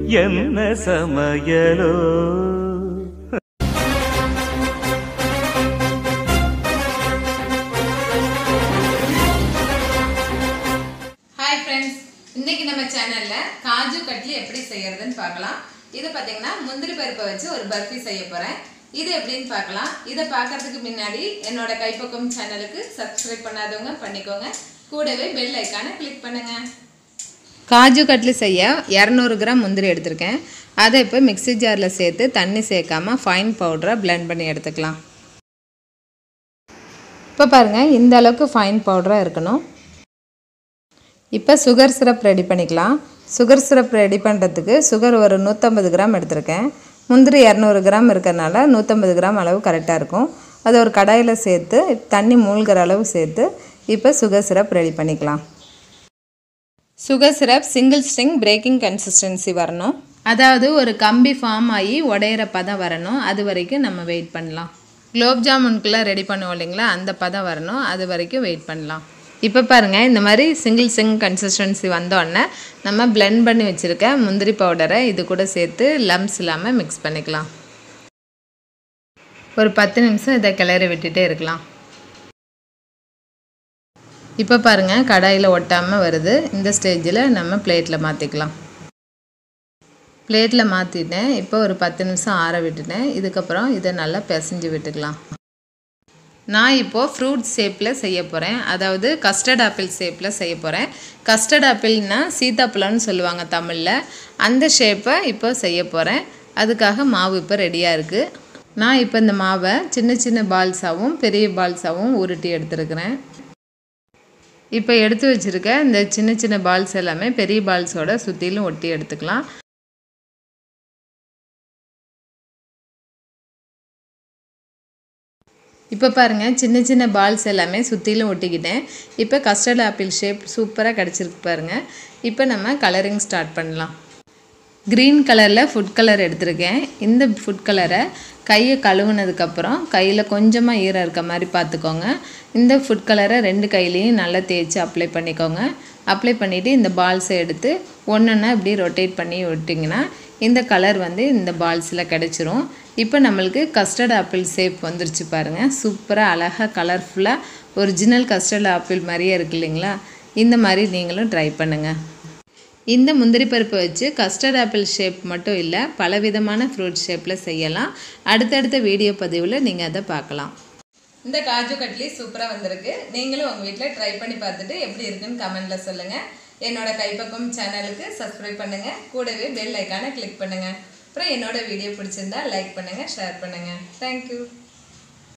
என்ன சமையலோ hi friends, இன்னைக்கு நம்ம சேனல்ல காஜு கட்லி எப்படி செய்யறதுன்னு பார்க்கலாம். இது பாத்தீங்கன்னா முந்திரி பருப்பை வச்சு ஒரு பர்ஃபி செய்ய போறேன். இது எப்படின்னு பார்க்கலாம். இதை பார்க்கறதுக்கு முன்னாடி என்னோட கைப்பக்கம் சேனலுக்கு சப்ஸ்கிரைப் பண்ணாதவங்க பண்ணிக்கோங்க. கூடவே பெல் ஐக்கானை கிளிக் பண்ணுங்க. காஜு கட்லி செய்ய 200 கிராம் முந்திரி எடுத்திருக்கேன். அதை இப்போ மிக்ஸி ஜாரில் சேர்த்து தண்ணி சேர்க்காம ஃபைன் பவுடரை பிளெண்ட் பண்ணி எடுத்துக்கலாம். இப்போ பாருங்கள், இந்த அளவுக்கு ஃபைன் பவுடராக இருக்கணும். இப்போ சுகர் சிரப் ரெடி பண்ணிக்கலாம். சுகர் சிரப் ரெடி பண்ணுறதுக்கு சுகர் ஒரு 150 கிராம் எடுத்திருக்கேன். முந்திரி 200 கிராம் இருக்கிறனால 150 கிராம் அளவு கரெக்டாக இருக்கும். அதை ஒரு கடாயில் சேர்த்து தண்ணி மூழ்கிற அளவு சேர்த்து இப்போ சுகர் சிரப் ரெடி பண்ணிக்கலாம். Sugar syrup single string breaking consistency வரணும். அதாவது ஒரு கம்பி ஃபார்ம் ஆகி உடையிற பதம் வரணும். அது வரைக்கும் நம்ம வெயிட் பண்ணலாம். குலோப் ஜாமுனுக்குள்ளே ரெடி பண்ணுவோம் இல்லைங்களா, அந்த பதம் வரணும். அது வரைக்கும் வெயிட் பண்ணலாம். இப்போ பாருங்கள், இந்த மாதிரி சிங்கிள் ஸ்ட்ரிங் கன்சிஸ்டன்சி வந்தோடனே நம்ம பிளெண்ட் பண்ணி வச்சுருக்க முந்திரி பவுடரை இது கூட சேர்த்து லம்ஸ் இல்லாமல் மிக்ஸ் பண்ணிக்கலாம். ஒரு 10 நிமிஷம் இதை கிளறி விட்டுட்டே இருக்கலாம். இப்போ பாருங்கள், கடாயில் ஒட்டாமல் வருது. இந்த ஸ்டேஜில் நம்ம பிளேட்டில் மாற்றிக்கலாம். பிளேட்டில் மாற்றிட்டேன். இப்போ ஒரு 10 நிமிஷம் ஆற விட்டுட்டேன். இதுக்கப்புறம் இதை நல்லா பிசைஞ்சு விட்டுக்கலாம். நான் இப்போது ஃப்ரூட் ஷேப்பில் செய்ய போகிறேன். அதாவது கஸ்டர்ட் ஆப்பிள் ஷேப்பில் செய்ய போகிறேன். கஸ்டர்ட் ஆப்பிள்னா சீத்தாப்பழம்னு சொல்லுவாங்க தமிழில். அந்த ஷேப்பை இப்போ செய்ய போகிறேன். அதுக்காக மாவு இப்போ ரெடியாக இருக்குது. நான் இப்போ இந்த மாவை சின்ன சின்ன பால்ஸாகவும் பெரிய பால்ஸாகவும் உருட்டி எடுத்துருக்கிறேன். இப்போ எடுத்து வச்சுருக்க இந்த சின்ன சின்ன பால்ஸ் எல்லாமே பெரிய பால்ஸோட சுற்றிலும் ஒட்டி எடுத்துக்கலாம். இப்போ பாருங்கள், சின்ன சின்ன பால்ஸ் எல்லாமே சுற்றிலும் ஒட்டிக்கிட்டேன். இப்போ கஸ்டர்ட் ஆப்பிள் ஷேப் சூப்பராக கிடச்சிருக்கு பாருங்கள். இப்போ நம்ம கலரிங் ஸ்டார்ட் பண்ணலாம். க்ரீன் கலரில் ஃபுட் கலர் எடுத்திருக்கேன். இந்த ஃபுட் கலரை கையை கழுவுனதுக்கப்புறம் கையில் கொஞ்சமாக ஈரம் இருக்க மாதிரி பார்த்துக்கோங்க. இந்த ஃபுட் கலரை 2 கையிலையும் நல்லா தேய்ச்சி அப்ளை பண்ணிக்கோங்க. அப்ளை பண்ணிவிட்டு இந்த பால்ஸை எடுத்து ஒன்றொன்னா இப்படி ரொட்டேட் பண்ணி விட்டிங்கன்னா இந்த கலர் வந்து இந்த பால்ஸில் கிடச்சிரும். இப்போ நம்மளுக்கு கஸ்டர்ட் ஆப்பிள் ஷேப் வந்துருச்சு பாருங்கள். சூப்பராக அழகாக கலர்ஃபுல்லாக ஒரிஜினல் கஸ்டர்ட் ஆப்பிள் மாதிரியே இருக்கு இல்லைங்களா? இந்த மாதிரி நீங்களும் ட்ரை பண்ணுங்கள். இந்த முந்திரி பருப்பை வச்சு கஸ்டர்ட் ஆப்பிள் ஷேப் மட்டும் இல்லை, பலவிதமான ஃப்ரூட் ஷேப்பில் செய்யலாம். அடுத்தடுத்த வீடியோ பதிவில் நீங்கள் அதை பார்க்கலாம். இந்த காஜு கட்லி சூப்பராக வந்திருக்கு. நீங்களும் உங்கள் வீட்டில் ட்ரை பண்ணி பார்த்துட்டு எப்படி இருக்குன்னு கமெண்டில் சொல்லுங்கள். என்னோட கைப்பக்கம் சேனலுக்கு சப்ஸ்கிரைப் பண்ணுங்கள். கூடவே பெல் ஐக்கானை கிளிக் பண்ணுங்கள். அப்புறம் என்னோட வீடியோ பிடிச்சிருந்தா லைக் பண்ணுங்கள், ஷேர் பண்ணுங்கள். தேங்க்யூ.